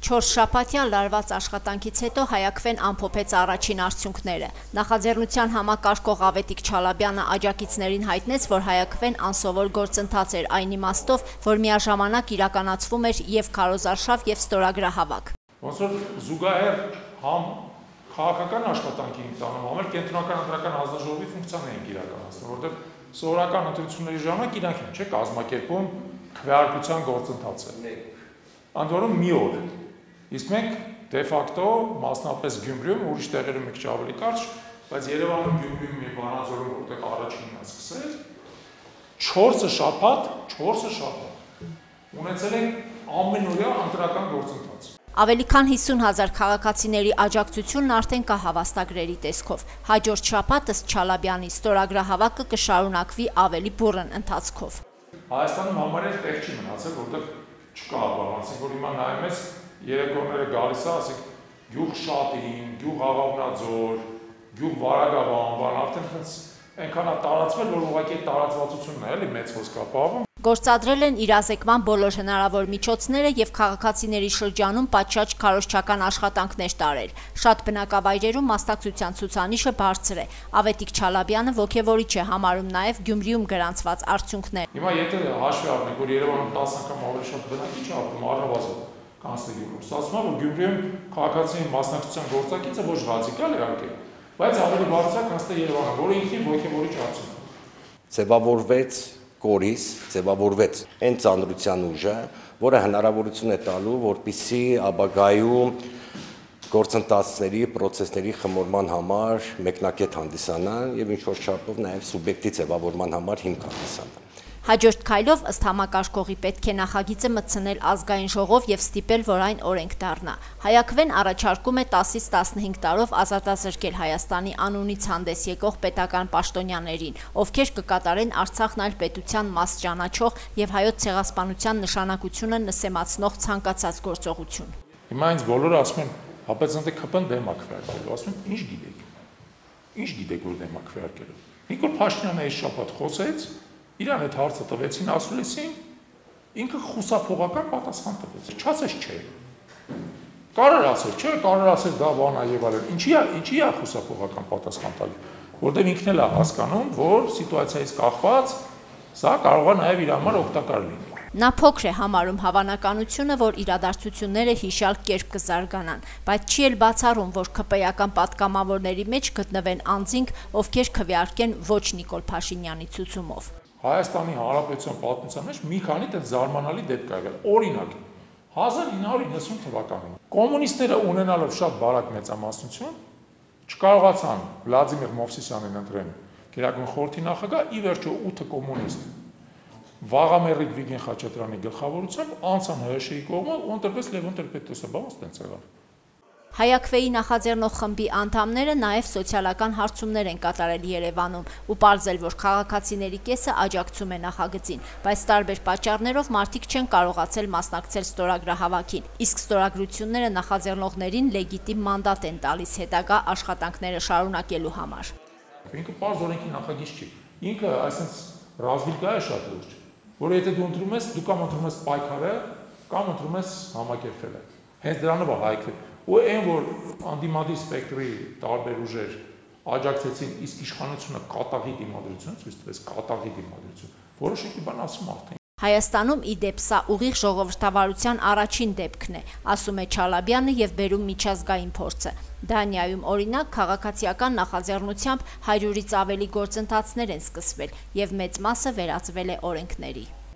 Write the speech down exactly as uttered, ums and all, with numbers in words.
Չորս շաբաթյան լարված աշխատանքից հետո Հայաքվեն ամփոփեց առաջին արդյունքները։ Նախաձեռնության համակարգող Ավետիք Չալաբյանը աջակիցներին հայտնեց, որ Հայաքվեն անսովոր գործընթաց էր այն իմաստով, որ միաժամանակ իրականացվում էր եւ քարոզարշավ եւ ստորագրահավաք։ Ոնց որ զուգահեռ համ քաղաքական աշխատանքի ենք տանում, համ էլ կենտրոնական ընտրական հանձնաժողովի ֆունկցիան ենք իրականացնում, որովհետեւ սովորական ընտրությունների ժամանակ իրանք են, չէ՞, կազմակերպում քվեարկության գործընթացը։ Ընդ որում մի օր։ Իսկ մենք դե ֆակտո մասնապես Գյումրիում, ուրիշ տեղերում մի քիչ ավելի կարճ, բայց Երևանում, Գյումրիում եւ Վանաձորում, որտեղ առաջինն է սկսել, չորսը շաբաթ, չորսը շաբաթ ունեցել ենք ամենօրյա ընտրական գործընթաց։ Ավելի քան հիսուն հազար քաղաքացիների աջակցությունն արդեն կա հավաստագրերի տեսքով։ Հաջորդ շաբաթ ըստ Չալաբյանի ստորագրահավաքը կշարունակվի ավելի բուռն ընթացքով։ Հայաստանում համարյա տեղ չի մնացել, որտեղ չկա բաղանցիկ, որ հիմա նայում ես երեկոները գալիս է, ասեք, գյուղ Շատին, գյուղ Աղավնաձոր, գյուղ Վարագավան, բան արդեն այնքան է տարածվել, որ ուղղակի տարածվածությունն է, էլի մեծ ոսկա պահվում։ Գործադրել են իրազեկման բոլոր հնարավոր միջոցները եւ քաղաքացիների շրջանում պատշաճ քարոզչական աշխատանքներ տարել։ Շատ բնակավայրերում մասնակցության ցուցանիշը բարձր է։ Ավետիք Չալաբյանը ոգևորիչ է համարում նաեւ Գյումրիում գրանցված արդյունքները։ Հիմա եթե հաշվի առնենք, որ Երևանում տասը անգամ ավելի շատ բնակիչ է ապրում, առնվազն կանցնի Գյումրիում, ասում եմ, որ Գյումրիում քաղաքացիների մասնակցության գործակիցը ոչ ռադիկալ է իհարկե, բայց ավելի բարձր է, քան թե Երևանը, որը ինքնին ոգևորիչ արդյունք է։ Ձևավորվեց կորիս, ձևավորվեց այն ծանրության ուժը, որը հնարավորություն է տալու, որպեսզի ապագայում գործընթացների, պրոցեսների խմորման համար մեկնակետ հանդիսանան եւ ինչ-որ չափով նաեւ սուբյեկտի ձևավորման համար հիմք հանդիսանան։ Հաջորդ քայլով ըստ համակարգողի պետք է նախագիծը մտցնել ազգային ժողով եւ ստիպել, որ այն օրենք դառնա։ Հայաքվեն առաջարկում է տասից տասնհինգ տարով ազատազրկել Հայաստանի անունից հանդես եկող պետական պաշտոնյաներին, ովքեր կկատարեն Արցախն այլ պետության մաս ճանաչող եւ հայոց ցեղասպանության նշանակությունը նսեմացնող ցանկացած գործողություն։ Հիմա ինձ բոլորը ասում են, հապեց ընդ ԿՊ-ն դեմ է քվեարկելու, ասում են, ինչ գիտեք։ Ինչ գիտեք, որ դեմ է քվեարկելու։ Նիկոլ Փաշինյանը այս շաբաթ խոսեց, իրան այդ հարցը տվեցին ասուլիսին, ինքը խուսափողական պատասխան տվեց, չասես չէ։ Կարար ասել, չէ, կարար ասել դա բան է եւ այլն։ Ինչի է, ինչի է խուսափողական պատասխան տալու, որտեղ ինքն էլ է հասկանում, որ սիտուացիայից կախված սա կարող է նաեւ իր համար օգտակար լինի։ Նա փոքր է համարում հավանականությունը, որ իրադարձությունները հիշյալ կերպ կզարգանան, բայց չի էլ բացառում, որ ԿՊ-ական պատգամավորների մեջ գտնվեն անձինք, ովքեր քվեարկեն ոչ Նիկոլ Փաշինյանի ցուցումով։ Հայաստանի Հանրապետության պատմության մեջ մի քանի տեղ զարմանալի դեպք ա եղել։ Օրինակ, հազար ինը հարյուր իննսուն թվականին կոմունիստները ունենալով շատ բարակ մեծամասնություն չկարողացան Վլադիմիր Մովսիսյանին ընտրեն Գերագույն խորհրդի նախագահ, ի վերջո ութը կոմունիստ Վաղամերիկ Վիգեն Խաչատրյանի գլխավորությամբ անցան ՀՀՇ-ի կողմը ու ընտրվեց Լևոն Տեր-Պետրոսյանը, բա ոնց տենց եղավ։ Հայաքվեի նախաձեռնող խմբի անդամները նաև սոցիալական հարցումներ են կատարել Երևանում ու պարզել, որ քաղաքացիների կեսը աջակցում է նախագծին, բայց տարբեր պատճառներով մարդիկ չեն կարողացել մասնակցել ստորագրահավաքին, իսկ ստորագրությունները նախաձեռնողներին լեգիտիմ մանդատ են տալիս հետագա աշխատանքները շարունակելու համար։ Ինքը պարզ օրենքի նախագիծ չի։ Ինքը այսպես ռազմիկա է շատ լուրջ, որ եթե դու ընտրում ես, դու կամ ընտրում ես պայքարը, կամ ընտրում ես համակերպելը։ Հենց դրանով է Հայաքվեն։ Ու այն, որ անդիմադիր սպեկտրի տարբեր ուժեր աջակցեցին, իսկ իշխանությունը կատաղի դիմադրություն ցույց տվեց, կատաղի դիմադրություն, որոշակի բան ասում արդեն։ Հայաստանում ի դեպ սա ուղիղ ժողովրդավարության առաջին դեպքն է, ասում է Չալաբյանը եւ բերում միջազգային փորձը։ Դանիայում օրինակ քաղաքացիական նախաձեռնությամբ հարյուրից ավելի գործընթացներ են սկսվել եւ մեծ մասը վերածվել է օրենքների։